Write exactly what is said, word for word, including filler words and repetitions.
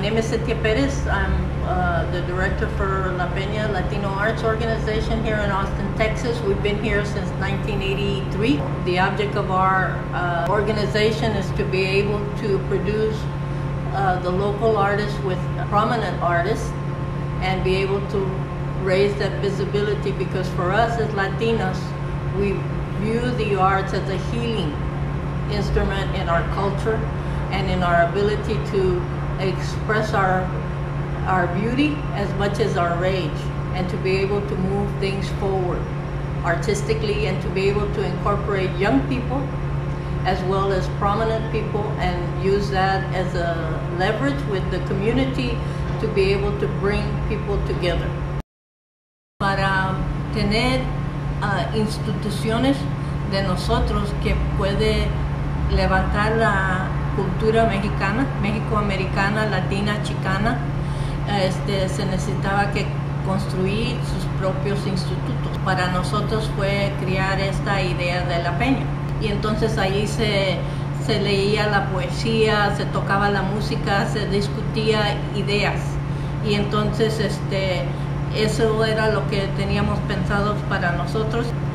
name is Cynthia Perez. I'm uh, the director for La Peña Latino Arts Organization here in Austin, Texas. We've been here since nineteen eighty-three. The object of our uh, organization is to be able to produce uh, the local artists with prominent artists and be able to raise that visibility, because for us as Latinos, we view the arts as a healing instrument in our culture and in our ability to express our our beauty as much as our rage, and to be able to move things forward artistically, and to be able to incorporate young people as well as prominent people and use that as a leverage with the community to be able to bring people together. Para tener uh, instituciones de nosotros que puede levantar la cultura mexicana, mexicoamericana, latina, chicana, este, se necesitaba que construir sus propios institutos. Para nosotros fue crear esta idea de La Peña, y entonces ahí se, se leía la poesía, se tocaba la música, se discutía ideas, y entonces este, eso era lo que teníamos pensado para nosotros.